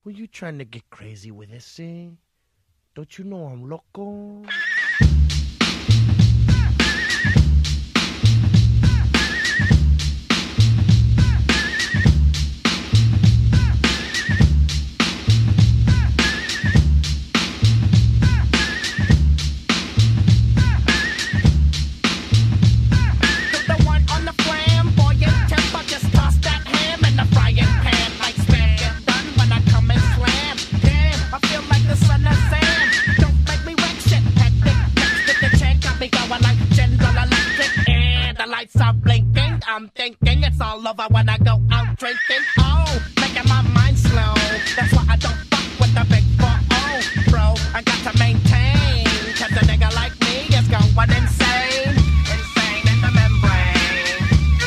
Who you trying to get crazy with this, eh? Don't you know I'm loco? I'm thinking it's all over when I go out drinking. Oh, making my mind slow. That's why I don't fuck with the big 4-0, bro. I got to maintain, cause a nigga like me is going insane. Insane in the membrane.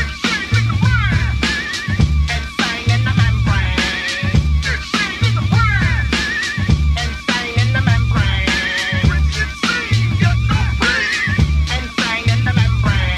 Insane in the membrane. Insane in the brain. Insane in the membrane. Insane in the membrane.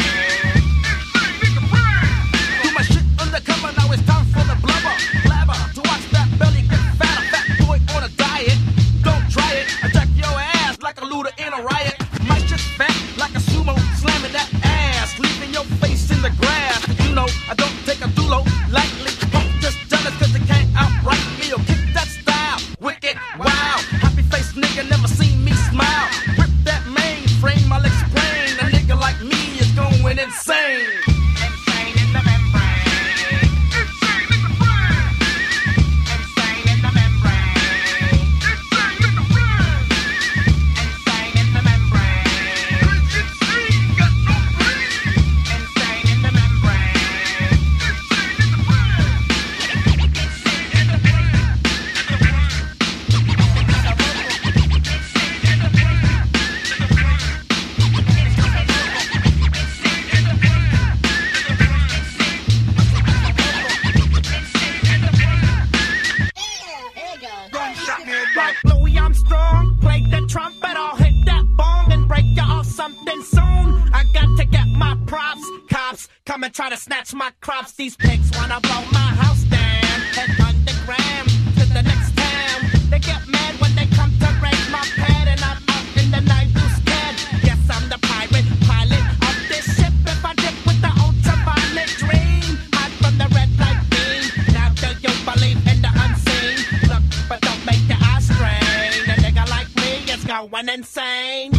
I don't take a dulo lightly. Just jealous cause they can't outright me or kick that style. Wicked, wow. Happy face nigga never seen me smile. Rip that mainframe, I'll explain. A nigga like me is going insane. Insane in the membrane. Insane in the brain. Insane in the membrane. Insane in the brain. Insane in the membrane. Insane, got no brain. Insane in the membrane. Like Louis Armstrong, play the trumpet, I'll hit that bong and break you off something soon. I got to get my props, cops come and try to snatch my crops. These pigs wanna blow my house down, head underground to the next town. They get mad when they come to raid my pad and I'm out in the night too scared. Yes, I'm the pirate pilot of this ship. If I dip with the ultraviolet dream, hide from the red light beam. Now do you believe in the unseen? Look, but don't make your eyes strain. A nigga like me is going insane.